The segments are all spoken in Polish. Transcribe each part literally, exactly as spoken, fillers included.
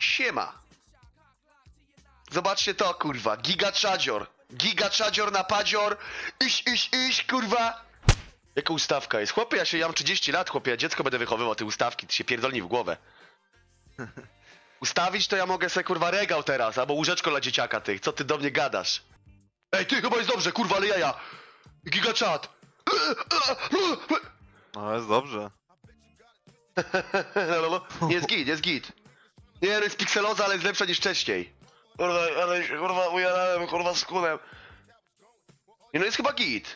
Siema. Zobaczcie to, kurwa. Giga Czadzior. Giga Czadzior na padzior. Iś, iś, iś, kurwa. Jaka ustawka jest? Chłopie, ja się ja mam trzydzieści lat, chłopie, ja dziecko będę wychowywał te ustawki, ty się pierdolni w głowę. Ustawić to ja mogę sobie, kurwa, regał teraz, albo łóżeczko dla dzieciaka tych. Co ty do mnie gadasz? Ej, ty, chyba jest dobrze, kurwa, ale jaja. Giga Czad. No, jest dobrze. Nie, jest git, jest git. Nie, no jest pikseloza, ale jest lepsza niż wcześniej. Kurwa, ale się, kurwa, ujarałem, kurwa, skórem. Nie, no jest chyba git.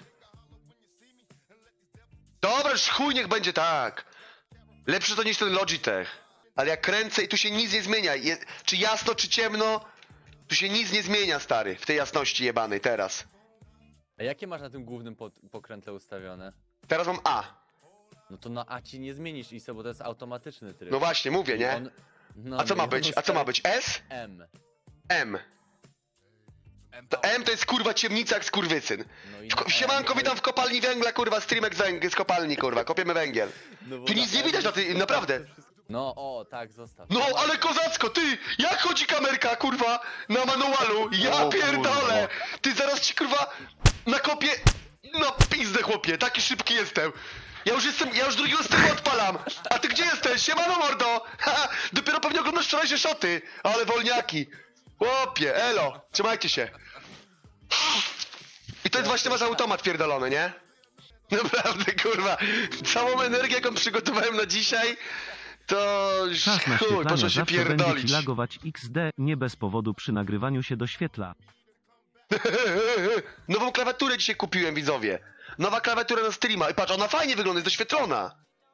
Dobra, już chuj, niech będzie tak. Lepsze to niż ten Logitech. Ale jak kręcę i tu się nic nie zmienia. Je, czy jasno, czy ciemno, tu się nic nie zmienia, stary. W tej jasności jebanej, teraz. A jakie masz na tym głównym pod, pokrętle ustawione? Teraz mam A. No to na A ci nie zmienisz I S O, bo to jest automatyczny tryb. No właśnie, mówię, nie? On, no, A co no ma i być? on A co ma być? S? M. M. To M to jest, kurwa, ciemnica jak skurwysyn. No i W, ko- na siemanko, M, witam w kopalni węgla, kurwa, streamek z, węg- z kopalni, kurwa, kopiemy węgiel. no bo Tu na nic nie M widać na tej, naprawdę. No o, tak, zostaw. No, ale kozacko, ty! Jak chodzi kamerka, kurwa, na manualu? Ja O, pierdolę! Ty zaraz ci, kurwa, nakopię... No, pizdę, chłopie, taki szybki jestem. Ja już jestem, ja już drugiego streamu odpalam. A ty gdzie jesteś? Siemano, mordo! Ha, dopiero pewnie oglądasz wczorajsze szoty. Ale wolniaki. Chłopie, elo, trzymajcie się. I to jest właśnie wasz automat pierdolony, nie? Naprawdę, kurwa, całą energię, jaką przygotowałem na dzisiaj, to już Czas chuj, naświetlania proszę się zawsze będzie pierdolić. ci lagować X D, nie bez powodu przy nagrywaniu się doświetla. Nową klawiaturę dzisiaj kupiłem, widzowie. Nowa klawiatura na streama. I patrz, ona fajnie wygląda, jest doświetlona.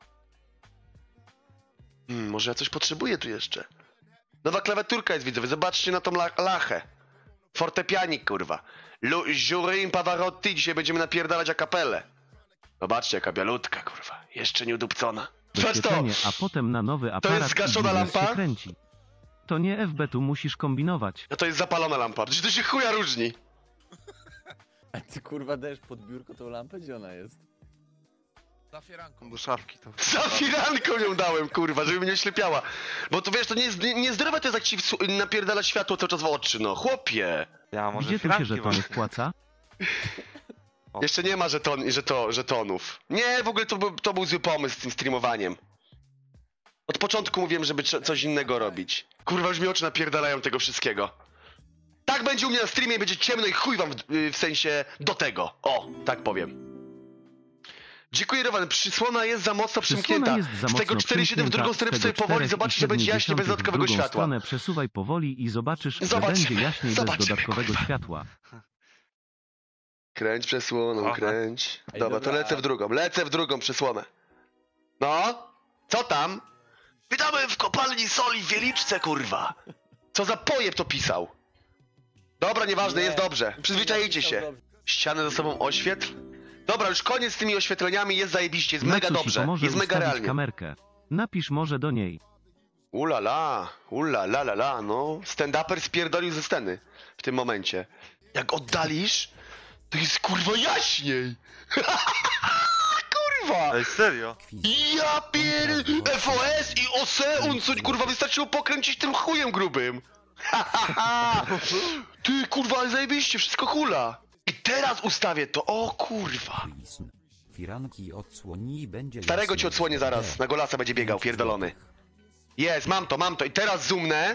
Hmm, może ja coś potrzebuję tu jeszcze. Nowa klawiaturka jest, widzowie, zobaczcie na tą la lachę. Fortepianik, kurwa. Lu Jurin Pavarotti, dzisiaj będziemy napierdalać a kapelę. Zobaczcie, jaka bialutka, kurwa. Jeszcze nie udupcona. Patrz to! Doświetlenie, a potem na nowy aparat jest zgaszona i biznes lampa? się kręci. To nie F B, tu musisz kombinować. A to jest zapalona lampa. Przecież to się chuja różni. A ty kurwa dajesz pod biurko tą lampę? Gdzie ona jest? Za firanką. Do szafki tam. Za firanką ją dałem, kurwa, żeby mnie oślepiała. Bo to wiesz, to nie jest nie, niezdrowe to jest jak ci wsu- napierdala światło cały czas w oczy, no. Chłopie! Ja może Gdzie tu się firanki żetony mam. wpłaca? Jeszcze nie ma żeton, żeto, żetonów. Nie, w ogóle to, był- to był zły pomysł z tym streamowaniem. Od początku mówiłem, żeby cze- coś innego robić. Kurwa, już mi oczy napierdalają tego wszystkiego. Tak będzie u mnie na streamie, będzie ciemno i chuj wam w, w sensie do tego. O, tak powiem. Dziękuję, Rowan. Przysłona jest za mocno przymknięta. jest za Z tego mocno cztery siedem w drugą przymknięta, stronę z sobie tego powoli cztery zobaczysz, i że będzie siedem jaśnie bez dziesiątych w dodatkowego drugą światła. stronę przesuwaj powoli i zobaczysz, że Zobaczymy, będzie jaśniej bez zobaczymy, dodatkowego kurwa. światła. Kręć przesłoną, Aha. kręć. Ej, Dobra, to dobra, lecę a- w drugą, lecę w drugą przesłonę. No? Co tam? Witamy w kopalni soli w Wieliczce, kurwa. Co za pojeb to pisał? Dobra, nieważne, Nie. jest dobrze. Przyzwyczajcie się. Dobrze. Ścianę ze sobą oświetl. Dobra, już koniec z tymi oświetleniami, jest zajebiście, jest mega Maciu ci dobrze, pomoże jest mega ustawić realnie. kamerkę. Napisz może do niej. Ula la, ula la la la, no. Stand-uper spierdolił ze sceny w tym momencie. Jak oddalisz, to jest kurwa jaśniej. Kurwa! Ej, serio? Ja pier... F O S i O S E, un co, kurwa, wystarczyło pokręcić tym chujem grubym. Ty, kurwa, ale zajebiście, wszystko hula. I teraz ustawię to, o kurwa. Firanki odsłoni i będzie... Starego jasno. ci odsłonię zaraz, na golasa będzie biegał, pierdolony. Jest, mam to, mam to i teraz zoomnę.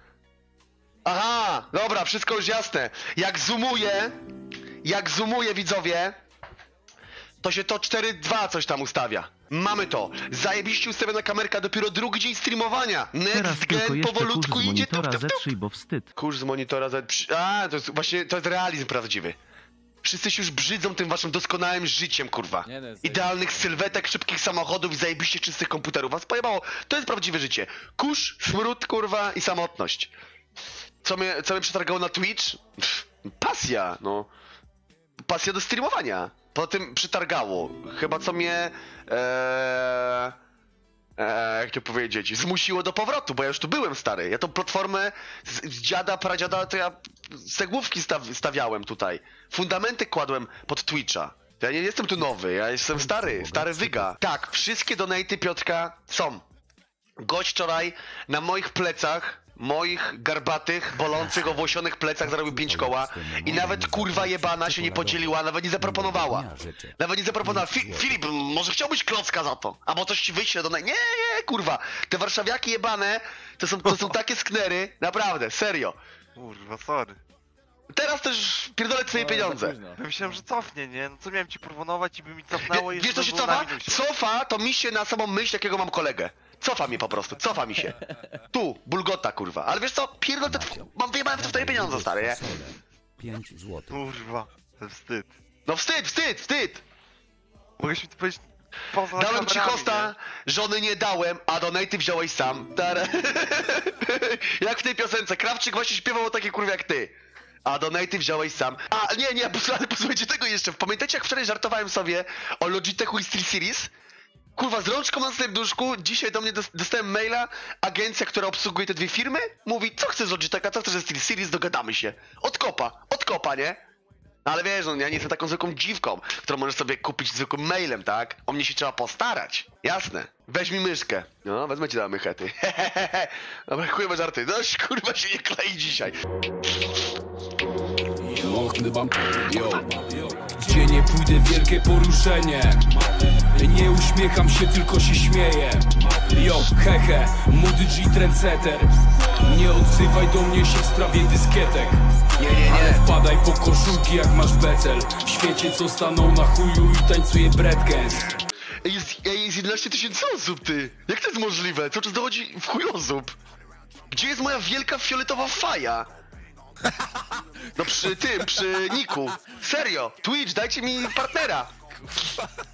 Aha, dobra, wszystko już jasne. Jak zoomuję, jak zoomuję, widzowie, to się to cztery dwa coś tam ustawia. Mamy to. Zajebiście ustawiona kamerka, dopiero drugi dzień streamowania. Teraz Next tylko gen jeszcze powolutku kurz z idzie. Tup, monitora tup, tup. zetrzyj, bo wstyd. Kurz z monitora Z. A, to jest właśnie, to jest realizm prawdziwy. Wszyscy się już brzydzą tym waszym doskonałym życiem, kurwa. Nie, no, jest Idealnych sylwetek, szybkich samochodów i zajebiście czystych komputerów. Was pojebało. To jest prawdziwe życie. Kurz, smród, kurwa i samotność. Co mnie, co mnie przetargało na Twitch? Pff, pasja, no. Pasja do streamowania. Po tym przytargało. Chyba co mnie... Ee, e, jak to powiedzieć, zmusiło do powrotu, bo ja już tu byłem, stary. Ja tą platformę z, z dziada, pradziada, to ja cegłówki staw, stawiałem tutaj. Fundamenty kładłem pod Twitcha. Ja nie jestem tu nowy, ja jestem stary, stary wyga. Tak, wszystkie donaty Piotrka są. Gość wczoraj na moich plecach moich garbatych, bolących, owłosionych plecach zarobił pięć koła i nawet kurwa jebana się nie podzieliła, nawet nie zaproponowała. Nawet nie zaproponowała. Fi Filip, może chciałbyś klocka za to? Albo coś ci wyślę do... Nie, nie, kurwa. Te warszawiaki jebane to są, to są takie sknery, naprawdę, serio. Kurwa, sorry. Teraz też pierdolę twoje No, za pieniądze. późno. Ja myślałem, że cofnie, nie? No co miałem ci proponować i by mi cofnęło i Wie, wiesz co się znowu na cofa? minusie. Cofa to mi się na samą myśl, jakiego mam kolegę. Cofa mi po prostu, cofa mi się. Tu, bulgota kurwa. Ale wiesz co, pierdol te... tw- Mam wyjebałem w to twoje pieniądze, stary, nie? pięć złotych. Kurwa, to wstyd. No wstyd, wstyd, wstyd! Mogłeś mi to powiedzieć poza Dałem ci kamerami, hosta, żony nie dałem, a donaty wziąłeś sam. Tara. Jak w tej piosence, Krawczyk właśnie śpiewał o takie kurwy jak ty. A donaty wziąłeś sam. A nie, nie, posłuchaj, posłuchajcie tego jeszcze. Pamiętacie jak wczoraj żartowałem sobie o Logitechu i SteelSeries? Kurwa, z rączką na serduszku, dzisiaj do mnie dos dostałem maila, agencja, która obsługuje te dwie firmy, mówi, co chcesz z Logitecha, co chcesz ze SteelSeries, dogadamy się. Od kopa, od kopa, nie? No ale wiesz, no ja nie jestem taką zwykłą dziwką, którą możesz sobie kupić zwykłym mailem, tak? O mnie się trzeba postarać. Jasne. Weź mi myszkę. No, wezmę ci na mychę, ty. Dobra, chujowe żarty. No, kurwa się nie klei dzisiaj. Gdzie nie pójdę, wielkie poruszenie. Nie uśmiecham się, tylko się śmieję. Jo, hehe, młody G trendsetter. Nie odzywaj do mnie się w sprawie dyskietek. Nie, nie, Ale nie. wpadaj po koszulki jak masz becel. W świecie co stanął na chuju i tańcuje breakdance. Ej, Jest, ej, jest jedenaście tysięcy osób, ty. Jak to jest możliwe? Cały czas dochodzi w chuj osób. Gdzie jest moja wielka fioletowa faja? No przy tym, przy Niku. Serio. Twitch, dajcie mi partnera.